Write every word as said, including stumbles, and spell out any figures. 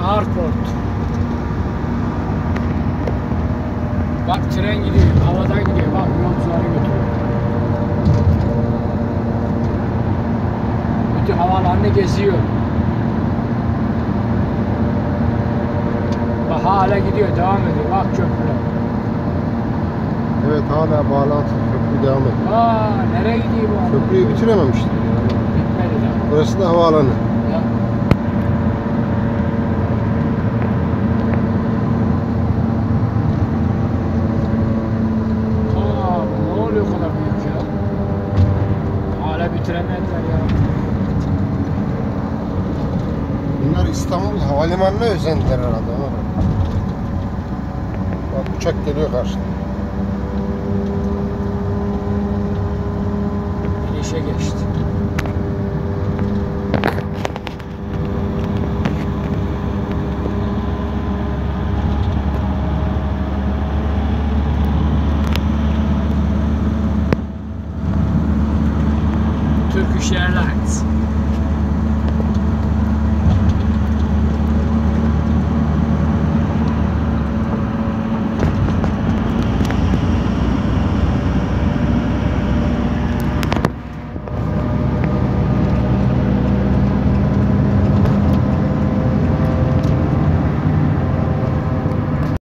Airport. Bak tren gidiyor, havada gidiyor. Bak yolcuları götürüyor. Bütün havalarını geziyor. Bak hala gidiyor, devam ediyor. Bak köprüler. Evet, hala bağlantı köprü devam ediyor. Aa, nereye gidiyor bu? Köprüyü bitirememişler. Bitmedi daha. Burası da havaalanı. Ya. Aa, ne oluyor o kadar büyük ya? Hala bitiremediler ya. Bunlar İstanbul Havalimanı'na özendiler herhalde. Bak uçak geliyor karşıda. İnişe geçti. Turkish Airlines.